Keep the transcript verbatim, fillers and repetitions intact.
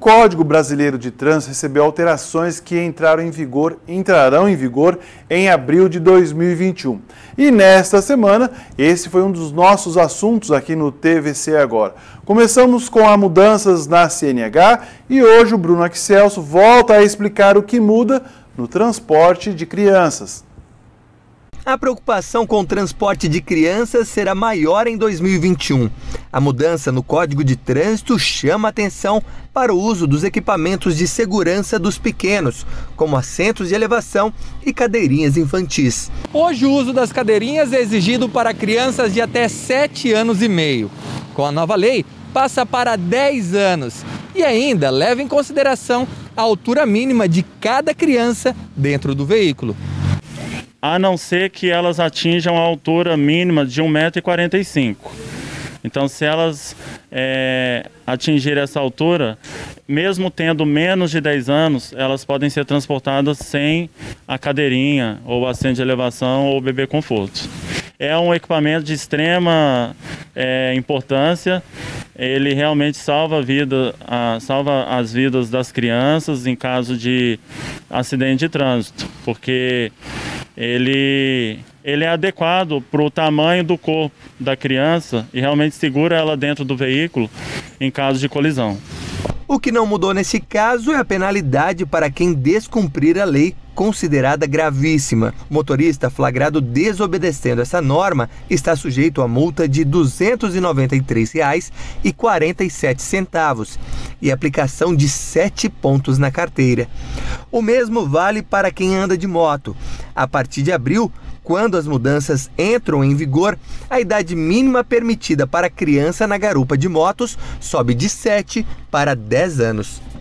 Código Brasileiro de Trânsito recebeu alterações que entraram em vigor, entrarão em vigor em abril de dois mil e vinte e um. E nesta semana, esse foi um dos nossos assuntos aqui no T V C Agora. Começamos com as mudanças na C N H e hoje o Bruno Axelso volta a explicar o que muda no transporte de crianças. A preocupação com o transporte de crianças será maior em dois mil e vinte e um. A mudança no Código de Trânsito chama atenção para o uso dos equipamentos de segurança dos pequenos, como assentos de elevação e cadeirinhas infantis. Hoje o uso das cadeirinhas é exigido para crianças de até sete anos e meio. Com a nova lei, passa para dez anos e ainda leva em consideração a altura mínima de cada criança dentro do veículo. A não ser que elas atinjam a altura mínima de um metro e quarenta e cinco. Então, se elas é, atingirem essa altura, mesmo tendo menos de dez anos, elas podem ser transportadas sem a cadeirinha, ou assento de elevação, ou bebê conforto. É um equipamento de extrema é, importância. Ele realmente salva, a vida, a, salva as vidas das crianças em caso de acidente de trânsito, porque ele, ele é adequado para o tamanho do corpo da criança e realmente segura ela dentro do veículo em caso de colisão. O que não mudou nesse caso é a penalidade para quem descumprir a lei, considerada gravíssima. O motorista flagrado desobedecendo essa norma está sujeito a multa de duzentos e noventa e três reais e quarenta e sete centavos e aplicação de sete pontos na carteira. O mesmo vale para quem anda de moto. A partir de abril, quando as mudanças entram em vigor, a idade mínima permitida para criança na garupa de motos sobe de sete para dez anos.